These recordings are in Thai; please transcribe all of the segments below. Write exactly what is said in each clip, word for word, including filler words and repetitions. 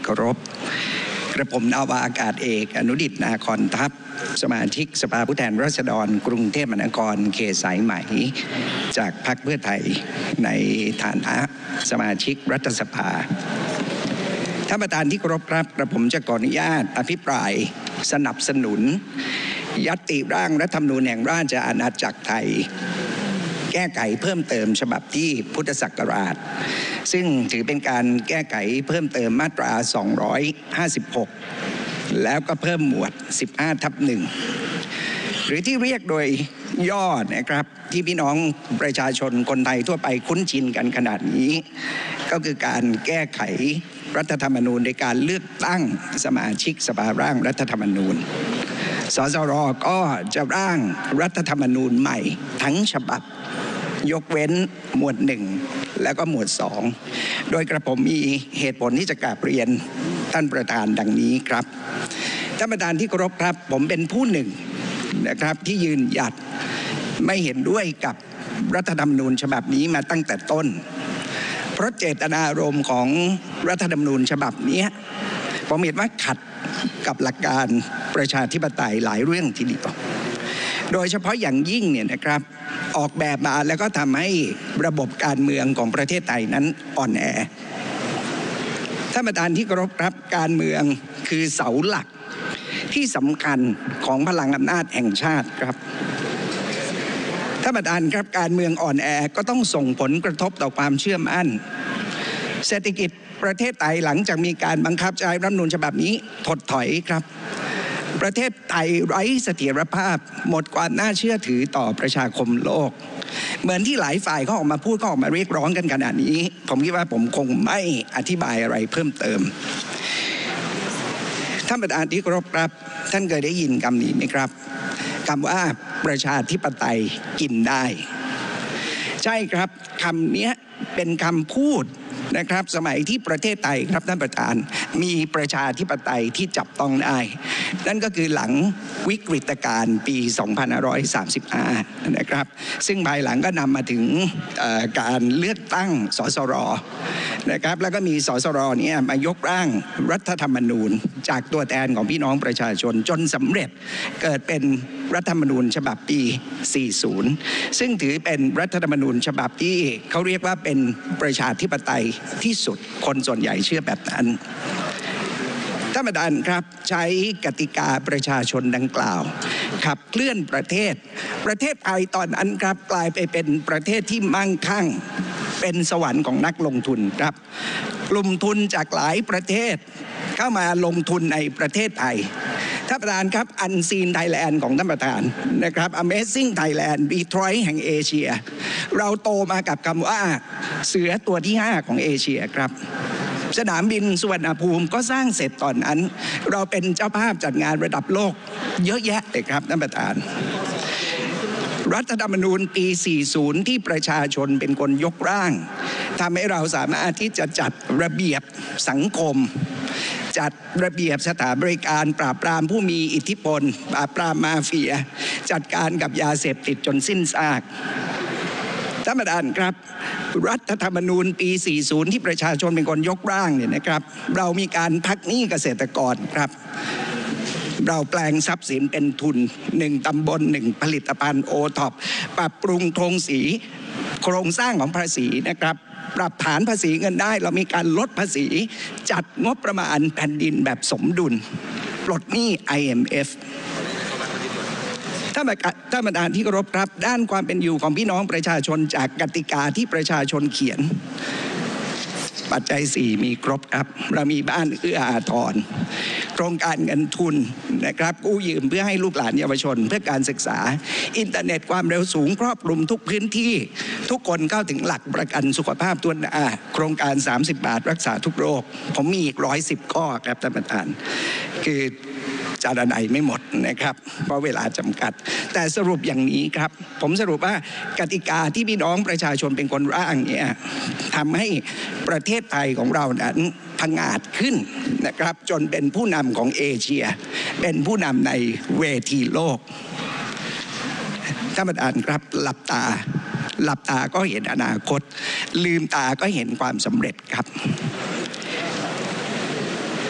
เคารพกระผมนาวาอากาศเอกอนุดิษฐ์นาคอนทัพสมาชิกสภาผู้แทนราษฎรกรุงเทพมหานครเขตสายไหมจากพรรคเพื่อไทยในฐานะสมาชิกรัฐสภาท่านประธานที่เคารพครับกระผมจะขออนุญาตอภิปรายสนับสนุนญัตติร่างรัฐธรรมนูญแห่งราชอาณาจักรไทยแก้ไขเพิ่มเติมฉบับที่พุทธศักราชซึ่งถือเป็นการแก้ไขเพิ่มเติมมาตราสองร้อยห้าสิบหกแล้วก็เพิ่มหมวดสิบห้าทับหนึ่งหรือที่เรียกโดยย่อนะครับที่พี่น้องประชาชนคนไทยทั่วไปคุ้นชินกันขนาดนี้ก็คือการแก้ไขรัฐธรรมนูญในการเลือกตั้งสมาชิกสภาร่างรัฐธรรมนูญสสร.ก็จะร่างรัฐธรรมนูญใหม่ทั้งฉบับยกเว้นหมวดหนึ่งแล้วก็หมวดสองโดยกระผมมีเหตุผลที่จะกราบเรียนท่านประธานดังนี้ครับท่านประธานที่เคารพครับผมเป็นผู้หนึ่งนะครับที่ยืนหยัดไม่เห็นด้วยกับรัฐธรรมนูญฉบับนี้มาตั้งแต่ต้นเพราะเจตนารมณ์ของรัฐธรรมนูญฉบับนี้ผมเห็นว่าขัดกับหลักการประชาธิปไตยหลายเรื่องทีเดียวโดยเฉพาะอย่างยิ่งเนี่ยนะครับออกแบบมาแล้วก็ทำให้ระบบการเมืองของประเทศไทยนั้นอ่อนแอท่านประธานที่เคารพครับการเมืองคือเสาหลักที่สำคัญของพลังอำนาจแห่งชาติครับท่านประธานครับการเมืองอ่อนแอก็ต้องส่งผลกระทบต่อความเชื่อมั่นเศรษฐกิจประเทศไทยหลังจากมีการบังคับใช้รัฐธรรมนูญฉบับนี้ถดถอยครับประเทศไทยไร้เสถียรภาพหมดความน่าเชื่อถือต่อประชาคมโลกเหมือนที่หลายฝ่ายเขาออกมาพูดเขาออกมาเรียกร้องกันขนาดนี้ผมคิดว่าผมคงไม่อธิบายอะไรเพิ่มเติมท่านประธานที่เคารพครับท่านเคยได้ยินคำนี้ไหมครับคำว่าประชาธิปไตยกินได้ใช่ครับคำนี้เป็นคำพูดนะครับสมัยที่ประเทศไทยครับท่านประธานมีประชาธิปไตยที่จับต้องได้นั่นก็คือหลังวิกฤตการณ์ปีสองพันห้าร้อยสามสิบห้านะครับซึ่งภายหลังก็นำมาถึงการเลือกตั้งสสรนะครับแล้วก็มีสสรเนี่ยมายกร่างรัฐธรรมนูญจากตัวแทนของพี่น้องประชาชนจนสำเร็จเกิดเป็นรัฐธรรมนูญฉบับปีสี่สิบซึ่งถือเป็นรัฐธรรมนูญฉบับที่เขาเรียกว่าเป็นประชาธิปไตยที่สุดคนส่วนใหญ่เชื่อแบบนั้นท่านประธานครับใช้กติกาประชาชนดังกล่าวขับเคลื่อนประเทศประเทศไทยตอนนั้นครับกลายไปเป็นประเทศที่มั่งคั่งเป็นสวรรค์ของนักลงทุนครับกลุ่มทุนจากหลายประเทศเข้ามาลงทุนในประเทศไทยท่านประธานครับอันซีนไทยแลนด์ของท่านประธานนะครับ Amazing Thailand Detroit แห่งเอเชียเราโตมากับคำว่าเสือตัวที่ห้าของเอเชียครับสนามบินสุวรรณภูมิก็สร้างเสร็จตอนนั้นเราเป็นเจ้าภาพจัดงานระดับโลกเยอะแยะเลยครับท่านประธานรัฐธรรมนูญปีสี่สิบที่ประชาชนเป็นคนยกร่างทำให้เราสามารถที่จะจัดระเบียบสังคมจัดระเบียบสถานบริการปราบปรามผู้มีอิทธิพลปราบปรามมาเฟียจัดการกับยาเสพติดจนสิ้นซากท่านประธานครับรัฐธรรมนูญปีสี่สิบที่ประชาชนเป็นคนยกร่างเนี่ยนะครับเรามีการพักหนี้เกษตรกรครับเราแปลงทรัพย์สินเป็นทุนหนึ่งตำบลหนึ่งผลิตภัณฑ์โอท็อปปรับปรุงโครงสีโครงสร้างของภาษีนะครับปรับฐานภาษีเงินได้เรามีการลดภาษีจัดงบประมาณแผ่นดินแบบสมดุลปลดหนี้ ไอ เอ็ม เอฟ ท่านประธานที่เคารพครับด้านความเป็นอยู่ของพี่น้องประชาชนจากกติกาที่ประชาชนเขียนปัจจัยสี่มีครบครับเรามีบ้านเอื้ออาทรโครงการเงินทุนนะครับกู้ยืมเพื่อให้ลูกหลานเยาวชนเพื่อการศึกษาอินเทอร์เน็ตความเร็วสูงครอบคลุมทุกพื้นที่ทุกคนเข้าถึงหลักประกันสุขภาพทั่วหน้าโครงการสามสิบบาทรักษาทุกโรคผมมีอีกร้อยสิบข้อครับท่านประธานคือจารณัยไม่หมดนะครับเพราะเวลาจำกัดแต่สรุปอย่างนี้ครับผมสรุปว่ากติกาที่พี่น้องประชาชนเป็นคนร่างเนี่ยทำให้ประเทศไทยของเรานั้นพังอาจขึ้นนะครับจนเป็นผู้นำของเอเชียเป็นผู้นำในเวทีโลกท่านประธานครับหลับตาหลับตาก็เห็นอนาคตลืมตาก็เห็นความสำเร็จครับ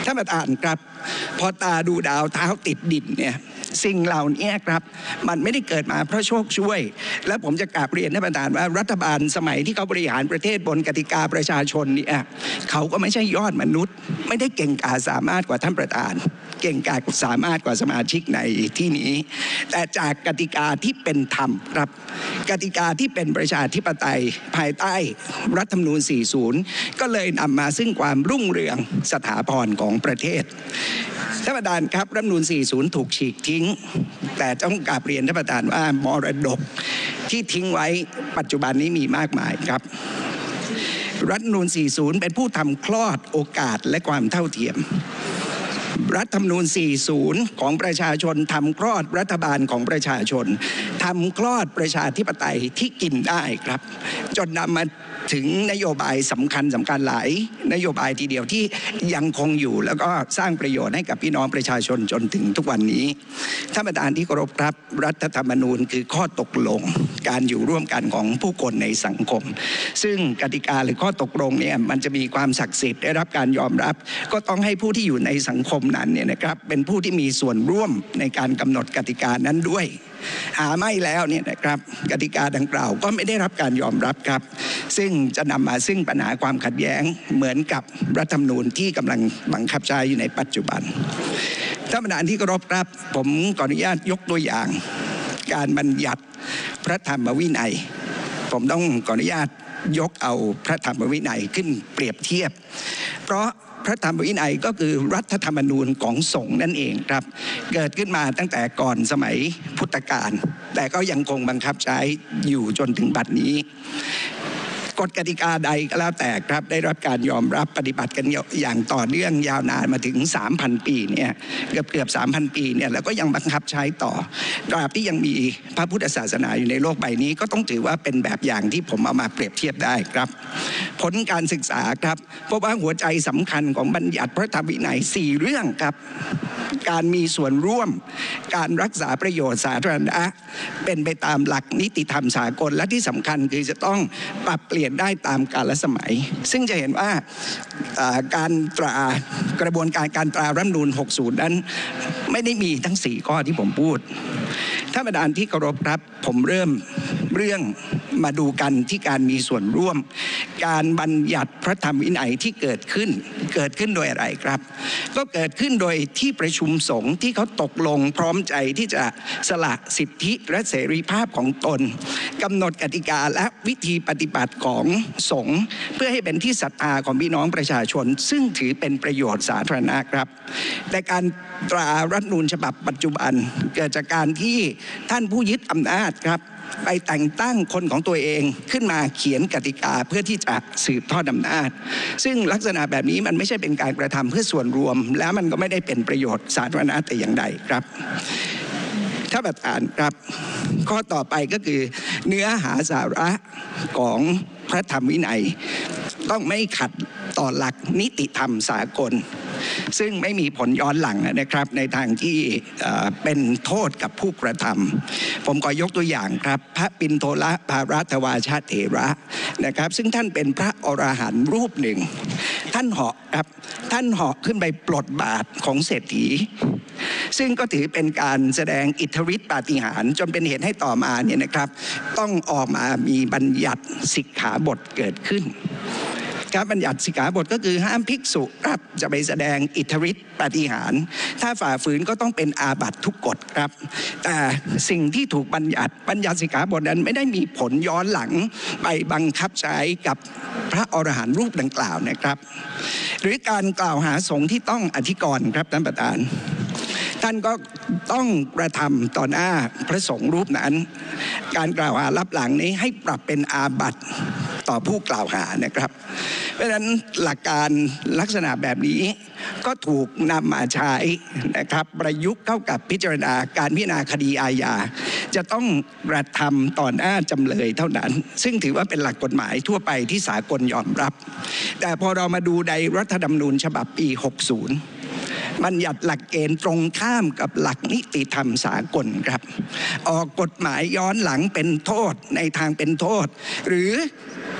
ท่านประธานครับพอตาดูดาวเท้าติดดินเนี่ยสิ่งเหล่านี้ครับมันไม่ได้เกิดมาเพราะโชคช่วยและผมจะกราบเรียนท่านประธานว่ารัฐบาลสมัยที่เขาบริหารประเทศบนกติกาประชาชนเนี่ยเขาก็ไม่ใช่ยอดมนุษย์ไม่ได้เก่งกาจสามารถกว่าท่านประธานเก่งกาจสามารถกว่าสมาชิกในที่นี้แต่จากกติกาที่เป็นธรรมครับกติกาที่เป็นประชาธิปไตยภายใต้รัฐธรรมนูญสี่สิบก็เลยนำมาซึ่งความรุ่งเรืองสถาพรของประเทศท่านประธานครับรัฐธรรมนูญสี่สิบถูกฉีกทิ้งแต่ต้องกราบเรียนท่านประธานว่ามรดกที่ทิ้งไว้ปัจจุบันนี้มีมากมายครับรัฐธรรมนูญสี่สิบเป็นผู้ทำคลอดโอกาสและความเท่าเทียมรัฐธรรมนูญสี่สิบของประชาชนทำคลอดรัฐบาลของประชาชนทำคลอดประชาธิปไตยที่กินได้ครับจนนำมาถึงนโยบายสำคัญสำคัญหลายนโยบายทีเดียวที่ยังคงอยู่แล้วก็สร้างประโยชน์ให้กับพี่น้องประชาชนจนถึงทุกวันนี้ท่านประธานที่เคารพครับรัฐธรรมนูญคือข้อตกลงการอยู่ร่วมกันของผู้คนในสังคมซึ่งกติกาหรือข้อตกลงเนี่ยมันจะมีความศักดิ์สิทธิ์ได้รับการยอมรับก็ต้องให้ผู้ที่อยู่ในสังคมนั้นเนี่ยนะครับเป็นผู้ที่มีส่วนร่วมในการกำหนดกติกานั้นด้วยหาไม่แล้วเนี่ยนะครับกติกาดังกล่าวก็ไม่ได้รับการยอมรับครับซึ่งจะนำมาซึ่งปัญหาความขัดแย้งเหมือนกับรัฐธรรมนูญที่กำลังบังคับใช้อยู่ในปัจจุบันท่านประธานที่เคารพครับผมขออนุญาตยกตัวอย่างการบัญญัติพระธรรมวินัยผมต้องขออนุญาตยกเอาพระธรรมวินัยขึ้นเปรียบเทียบเพราะพระธรรมวินัยก็คือรัฐธรรมนูญของสงฆ์นั่นเองครับเกิดขึ้นมาตั้งแต่ก่อนสมัยพุทธกาลแต่ก็ยังคงบังคับใช้อยู่จนถึงบัดนี้กฎกติกาใดก็แล้วแต่ครับได้รับการยอมรับปฏิบัติกันอย่างต่อเนื่องยาวนานมาถึง สามพัน ปีเนี่ยเกือบเกือบ สามพัน ปีเนี่ยแล้วก็ยังบังคับใช้ต่อตราบที่ยังมีพระพุทธศาสนาอยู่ในโลกใบนี้ก็ต้องถือว่าเป็นแบบอย่างที่ผมเอามาเปรียบเทียบได้ครับผลการศึกษาครับเพราะว่าหัวใจสำคัญของบัญญัติพระธรรมวินัยสี่เรื่องครับการมีส่วนร่วมการรักษาประโยชน์สาธารณะเป็นไปตามหลักนิติธรรมสากลและที่สำคัญคือจะต้องปรับเปลี่ยนได้ตามกาลสมัยซึ่งจะเห็นว่าการตรากระบวนการการตรารัฐธรรมนูญหกสิบนั้นไม่ได้มีทั้งสี่ข้อที่ผมพูดท่านประธานที่เคารพครับผมเริ่มเรื่องมาดูกันที่การมีส่วนร่วมการบัญญัติพระธรรมวินัยที่เกิดขึ้นเกิดขึ้นโดยอะไรครับก็เกิดขึ้นโดยที่ประชุมสงฆ์ที่เขาตกลงพร้อมใจที่จะสละสิทธิและเสรีภาพของตนกำหนดกติกาและวิธีปฏิบัติของสงฆ์เพื่อให้เป็นที่ศรัทธาของพี่น้องประชาชนซึ่งถือเป็นประโยชน์สาธารณะครับแต่การตรารัฐธรรมนูญฉบับปัจจุบันเกิดจากการที่ท่านผู้ยึดอำนาจครับไปแต่งตั้งคนของตัวเองขึ้นมาเขียนกติกาเพื่อที่จะสืบทอดอำนาจซึ่งลักษณะแบบนี้มันไม่ใช่เป็นการกระทำเพื่อส่วนรวมแล้วมันก็ไม่ได้เป็นประโยชน์สาธารณะแต่อย่างใดครับถ้าประธานครับข้อต่อไปก็คือเนื้อหาสาระของพระธรรมวินัยต้องไม่ขัดต่อหลักนิติธรรมสากลซึ่งไม่มีผลย้อนหลังนะครับในทางที่เป็นโทษกับผู้กระทำผมขอยกตัวอย่างครับพระปิณโทรภารัตวาชเถระนะครับซึ่งท่านเป็นพระอรหันต์รูปหนึ่งท่านเหาะครับท่านเหาะขึ้นไปปลดบาทของเศรษฐีซึ่งก็ถือเป็นการแสดงอิทธิฤทธิปาฏิหาริย์จนเป็นเหตุให้ต่อมาเนี่ยนะครับต้องออกมามีบัญญัติสิกขาบทเกิดขึ้นการบัญญัติสิกขาบทก็คือห้ามภิกษุครับจะไปแสดงอิทธิฤทธิปาฏิหาริย์ถ้าฝ่าฝืนก็ต้องเป็นอาบัติทุกกฎครับแต่สิ่งที่ถูกบัญญัติบัญญัติสิกขาบทนั้นไม่ได้มีผลย้อนหลังไปบังคับใช้กับพระอรหันต์รูปดังกล่าวนะครับหรือการกล่าวหาสงฆ์ที่ต้องอธิกรณ์ครับท่านประธานท่านก็ต้องกระทำต่อหน้าพระสงฆ์รูปนั้นการกล่าวหาลับหลังนี้ให้ปรับเป็นอาบัติต่อผู้กล่าวหานะครับเพราะฉะนั้นหลักการลักษณะแบบนี้ก็ถูกนำมาใช้นะครับประยุกต์เข้ากับพิจารณาการพิจารณาคดีอาญาจะต้องกระทำต่อหน้าจำเลยเท่านั้นซึ่งถือว่าเป็นหลักกฎหมายทั่วไปที่สากลยอมรับแต่พอเรามาดูในรัฐธรรมนูญฉบับปีหกสิบบัญญัติหลักเกณฑ์ตรงข้ามกับหลักนิติธรรมสากลครับออกกฎหมายย้อนหลังเป็นโทษในทางเป็นโทษหรือ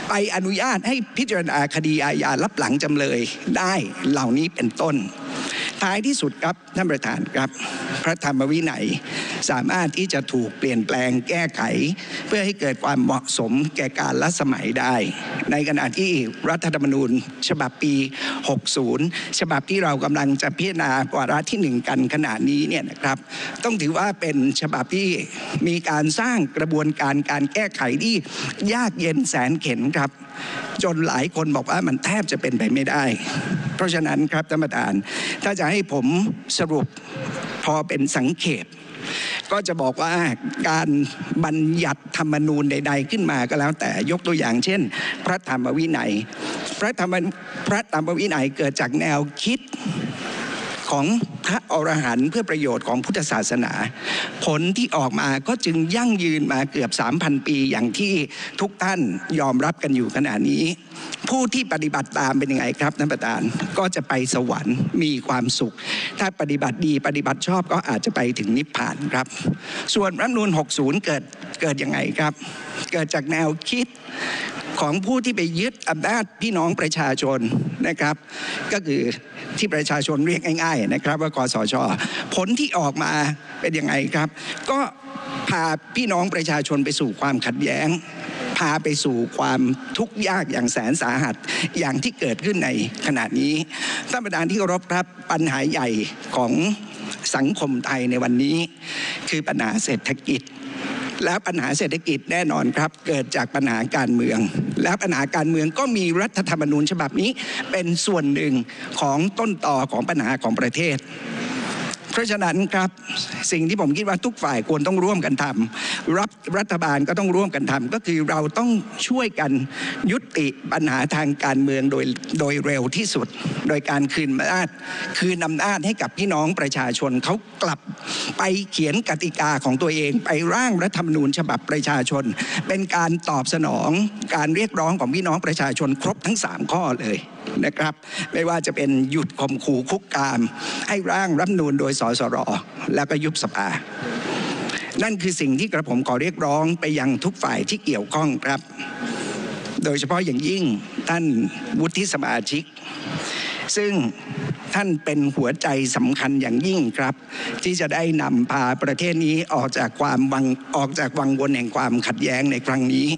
ไปอนุญาตให้พิจารณาคดีอาญารับหลังจำเลยได้เหล่านี้เป็นต้นท้ายที่สุดครับท่านประธานครับพระธรรมวินัยสามารถที่จะถูกเปลี่ยนแปลงแก้ไขเพื่อให้เกิดความเหมาะสมแก่กาลสมัยได้ในขณะที่รัฐธรรมนูญฉบับปีหกสิบฉบับที่เรากำลังจะพิจารณาวาระที่หนึ่งกันขณะนี้เนี่ยนะครับต้องถือว่าเป็นฉบับที่มีการสร้างกระบวนการการแก้ไขที่ยากเย็นแสนเข็ญครับจนหลายคนบอกว่ามันแทบจะเป็นไปไม่ได้เพราะฉะนั้นครับท่านประธานถ้าจะให้ผมสรุปพอเป็นสังเขปก็จะบอกว่าการบัญญัติธรรมนูญใดๆขึ้นมาก็แล้วแต่ยกตัวอย่างเช่นพระธรรมวินัยพระธรรมพระธรรมวินัยเกิดจากแนวคิดของพระอรหันต์เพื่อประโยชน์ของพุทธศาสนาผลที่ออกมาก็จึงยั่งยืนมาเกือบ สามพัน ปีอย่างที่ทุกท่านยอมรับกันอยู่ขณะนี้ผู้ที่ปฏิบัติตามเป็นยังไงครับท่านประธานก็จะไปสวรรค์มีความสุขถ้าปฏิบัติดีปฏิบัติชอบก็อาจจะไปถึงนิพพานครับส่วนรัฐธรรมนูญหกสิบเกิดเกิดยังไงครับเกิดจากแนวคิดของผู้ที่ไปยึดอำนาจพี่น้องประชาชนนะครับก็คือที่ประชาชนเรียกง่ายๆนะครับว่ากสช.ผลที่ออกมาเป็นยังไงครับก็พาพี่น้องประชาชนไปสู่ความขัดแย้งพาไปสู่ความทุกข์ยากอย่างแสนสาหัสอย่างที่เกิดขึ้นในขณะนี้ท่านประธานที่เคารพครับปัญหาใหญ่ของสังคมไทยในวันนี้คือปัญหาเศรษฐกิจแล้วปัญหาเศรษฐกิจแน่นอนครับเกิดจากปัญหาการเมืองแล้วปัญหาการเมืองก็มีรัฐธรรมนูญฉบับนี้เป็นส่วนหนึ่งของต้นตอของปัญหาของประเทศเพราะฉะนั้นครับสิ่งที่ผมคิดว่าทุกฝ่ายควรต้องร่วมกันทำรับรัฐบาลก็ต้องร่วมกันทำก็คือเราต้องช่วยกันยุติปัญหาทางการเมืองโดยโดยเร็วที่สุดโดยการคืนอำนาจคืนอำนาจให้กับพี่น้องประชาชนเขากลับไปเขียนกติกาของตัวเองไปร่างรัฐธรรมนูญฉบับประชาชนเป็นการตอบสนองการเรียกร้องของพี่น้องประชาชนครบทั้งสามข้อเลยนะครับไม่ว่าจะเป็นหยุดข่มขู่คุกคามให้ร่างรัฐธรรมนูญโดยสสรแล้วก็ยุบสภานั่นคือสิ่งที่กระผมขอเรียกร้องไปยังทุกฝ่ายที่เกี่ยวข้องครับโดยเฉพาะอย่างยิ่งท่านวุฒิสมาชิกซึ่งท่านเป็นหัวใจสำคัญอย่างยิ่งครับที่จะได้นำพาประเทศนี้ออกจากความวังออกจากวังวนแห่งความขัดแย้งในครั้งนี้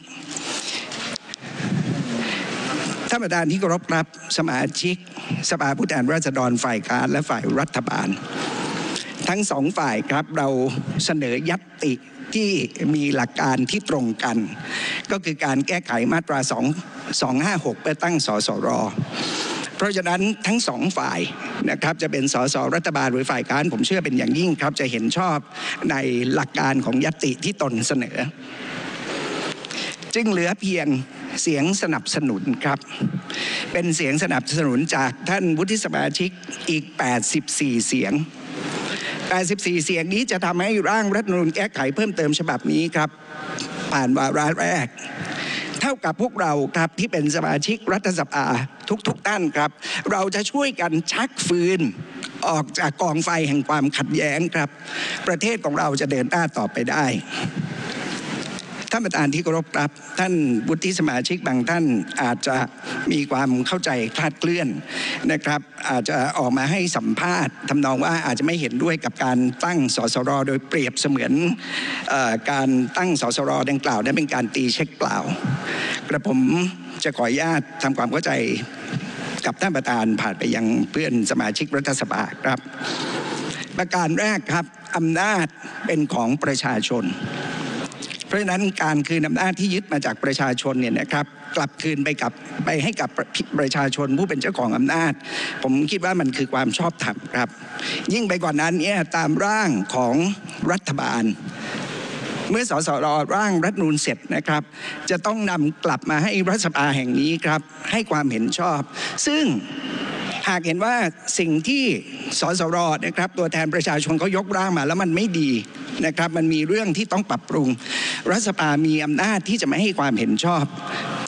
ท่านประธานที่เคารพครับสมาชิกสภาผู้แทนราษฎรฝ่ายค้านและฝ่ายรัฐบาลทั้งสองฝ่ายครับเราเสนอญัตติที่มีหลักการที่ตรงกันก็คือการแก้ไขมาตราสองห้าหกเพื่อตั้งสสรเพราะฉะนั้นทั้งสองฝ่ายนะครับจะเป็นสสรัฐบาลหรือฝ่ายค้านผมเชื่อเป็นอย่างยิ่งครับจะเห็นชอบในหลักการของญัตติที่ตนเสนอจึงเหลือเพียงเสียงสนับสนุนครับเป็นเสียงสนับสนุนจากท่านวุฒิสมาชิกอีกแปดสิบสี่เสียงแปดสิบสี่เสียงนี้จะทำให้ร่างรัฐธรรมนูญแก้ไขเพิ่มเติมฉบับนี้ครับผ่านวาระแรกเท่ากับพวกเราครับที่เป็นสมาชิกรัฐสภาทุกๆท่านครับเราจะช่วยกันชักฟืนออกจากกองไฟแห่งความขัดแย้งครับประเทศของเราจะเดินหน้าต่อไปได้ท่านประธานที่เคารพครับท่านวุฒิสมาชิกบางท่านอาจจะมีความเข้าใจคลาดเคลื่อนนะครับอาจจะออกมาให้สัมภาษณ์ทำนองว่าอาจจะไม่เห็นด้วยกับการตั้งสสรโดยเปรียบเสมือนการตั้งสสรดังกล่าวนั้นเป็นการตีเช็คเปล่ากระผมจะขออนุญาตทำความเข้าใจกับท่านประธานผ่านไปยังเพื่อนสมาชิกรัฐสภาครับประการแรกครับอำนาจเป็นของประชาชนเพราะฉะนั้นการคืนอำนาจที่ยึดมาจากประชาชนเนี่ยนะครับกลับคืนไปกับไปให้กับประชาชนผู้เป็นเจ้าของอำนาจผมคิดว่ามันคือความชอบธรรมครับยิ่งไปกว่านั้นเนี่ยตามร่างของรัฐบาลเมื่อสสรร่างรัฐธรรมนูญเสร็จนะครับจะต้องนำกลับมาให้รัฐสภาแห่งนี้ครับให้ความเห็นชอบซึ่งหากเห็นว่าสิ่งที่สสรนะครับตัวแทนประชาชนเขายกร่างมาแล้วมันไม่ดีนะครับมันมีเรื่องที่ต้องปรับปรุงรัฐสภามีอำนาจที่จะไม่ให้ความเห็นชอบ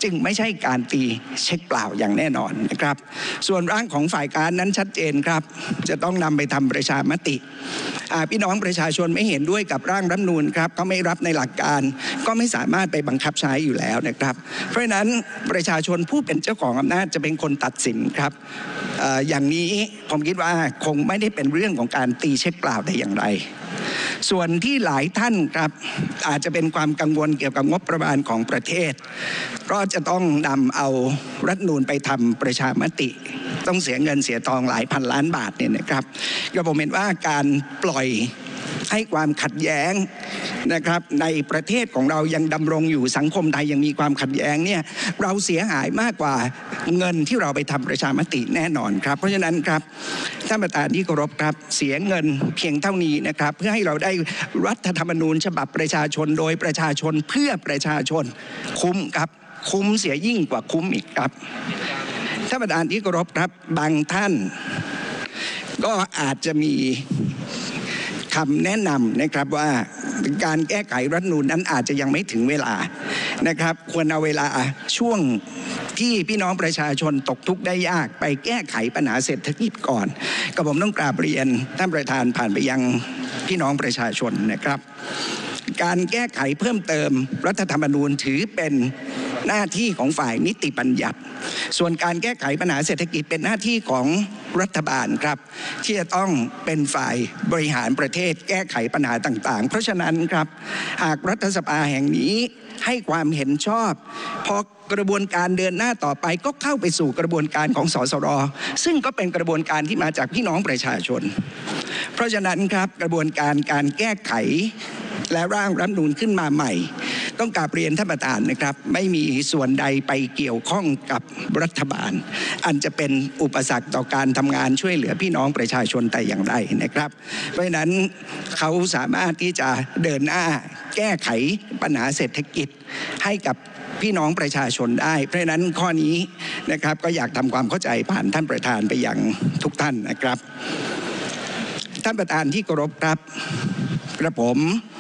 จึงไม่ใช่การตีเช็คเปล่าอย่างแน่นอนนะครับส่วนร่างของฝ่ายค้านนั้นชัดเจนครับจะต้องนำไปทำประชามติพี่น้องประชาชนไม่เห็นด้วยกับร่างรัฐธรรมนูญครับเขาไม่รับในหลักการก็ไม่สามารถไปบังคับใช้อยู่แล้วนะครับเพราะฉะนั้นประชาชนผู้เป็นเจ้าของอำนาจจะเป็นคนตัดสินครับ อ, อย่างนี้ผมคิดว่าคงไม่ได้เป็นเรื่องของการตีเช็คเปล่าแต่อย่างไรส่วนที่หลายท่านครับอาจจะเป็นความกังวลเกี่ยวกับงบประมาณของประเทศก็จะต้องนำเอารัฐธรรมนูญไปทำประชามติต้องเสียเงินเสียทองหลายพันล้านบาทเนี่ยนะครับก็ผมเห็นว่าการปล่อยให้ความขัดแย้งนะครับในประเทศของเรายังดำรงอยู่สังคมไทยยังมีความขัดแย้งเนี่ยเราเสียหายมากกว่าเงินที่เราไปทำประชามติแน่นอนครับเพราะฉะนั้นครับท่านประธานที่เคารพครับเสียเงินเพียงเท่านี้นะครับเพื่อให้เราได้รัฐธรรมนูญฉบับประชาชนโดยประชาชนเพื่อประชาชนคุ้มครับคุ้มเสียยิ่งกว่าคุ้มอีกครับท่านประธานที่เคารพครับบางท่านก็อาจจะมีคำแนะนำนะครับว่าการแก้ไขรัฐธรรมนูญนั้นอาจจะยังไม่ถึงเวลานะครับควรเอาเวลาช่วงที่พี่น้องประชาชนตกทุกข์ได้ยากไปแก้ไขปัญหาเศรษฐกิจก่อนก็ผมต้องกราบเรียนท่านประธานผ่านไปยังพี่น้องประชาชนนะครับการแก้ไขเพิ่มเติมรัฐธรรมนูญถือเป็นหน้าที่ของฝ่ายนิติบัญญัติส่วนการแก้ไขปัญหาเศรษฐกิจเป็นหน้าที่ของรัฐบาลครับที่จะต้องเป็นฝ่ายบริหารประเทศแก้ไขปัญหาต่างๆเพราะฉะนั้นครับหากรัฐสภาแห่งนี้ให้ความเห็นชอบพอกระบวนการเดินหน้าต่อไปก็เข้าไปสู่กระบวนการของสสรซึ่งก็เป็นกระบวนการที่มาจากพี่น้องประชาชนเพราะฉะนั้นครับกระบวนการการแก้ไขและร่างรัฐธรรมนูญขึ้นมาใหม่ต้องกราบเรียนท่านประธานนะครับไม่มีส่วนใดไปเกี่ยวข้องกับรัฐบาลอันจะเป็นอุปสรรคต่อการทำงานช่วยเหลือพี่น้องประชาชนแต่อย่างใดนะครับเพราะฉะนั้นเขาสามารถที่จะเดินหน้าแก้ไขปัญหาเศรษฐกิจให้กับพี่น้องประชาชนได้เพราะฉะนั้นข้อนี้นะครับก็อยากทำความเข้าใจผ่านท่านประธานไปยังทุกท่านนะครับท่านประธานที่เคารพครับกระผม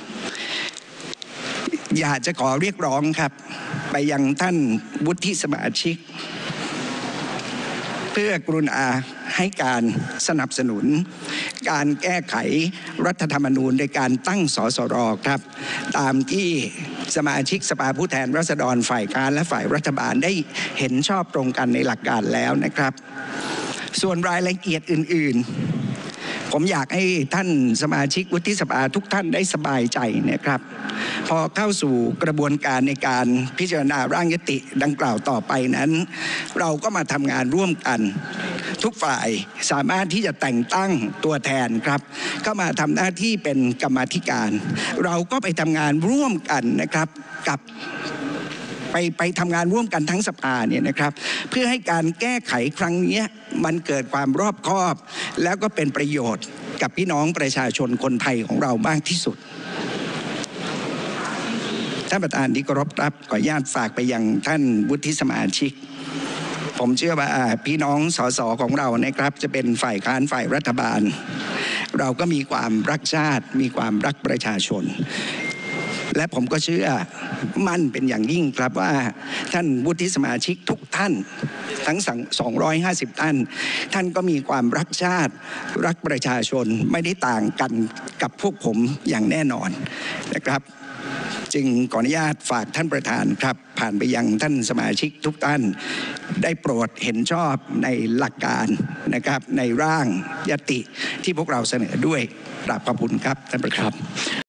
อยากจะขอเรียกร้องครับไปยังท่านวุฒิสมาชิกเพื่อกรุณาให้การสนับสนุนการแก้ไขรัฐธรรมนูญในการตั้งสสรครับตามที่สมาชิกสภาผู้แทนราษฎรฝ่ายค้านและฝ่ายรัฐบาลได้เห็นชอบตรงกันในหลักการแล้วนะครับส่วนรายละเอียดอื่นๆผมอยากให้ท่านสมาชิกวุฒิสภาทุกท่านได้สบายใจนะครับพอเข้าสู่กระบวนการในการพิจารณาร่างยติดังกล่าวต่อไปนั้นเราก็มาทำงานร่วมกันทุกฝ่ายสามารถที่จะแต่งตั้งตัวแทนครับเข้ามาทำหน้าที่เป็นกรรมาธิการเราก็ไปทำงานร่วมกันนะครับกับไปไปทำงานร่วมกันทั้งสภาเนี่ยนะครับเพื่อให้การแก้ไขครั้งนี้มันเกิดความรอบคอบแล้วก็เป็นประโยชน์กับพี่น้องประชาชนคนไทยของเรามากที่สุดท่านประธานที่เคารพครับขออนุญาตฝากไปยังท่านวุฒิสมาชิกผมเชื่อว่าพี่น้องสสของเรานะครับจะเป็นฝ่ายค้านฝ่ายรัฐบาลเราก็มีความรักชาติมีความรักประชาชนและผมก็เชื่อมั่นเป็นอย่างยิ่งครับว่าท่านวุฒิสมาชิกทุกท่านทั้งสองร้อยห้าสิบท่านท่านก็มีความรักชาติรักประชาชนไม่ได้ต่างกันกับพวกผมอย่างแน่นอนนะครับจึงขออนุญาตฝากท่านประธานครับผ่านไปยังท่านสมาชิกทุกท่านได้โปรดเห็นชอบในหลักการนะครับในร่างยติที่พวกเราเสนอด้วยกราบขอบคุณครับท่านประธาน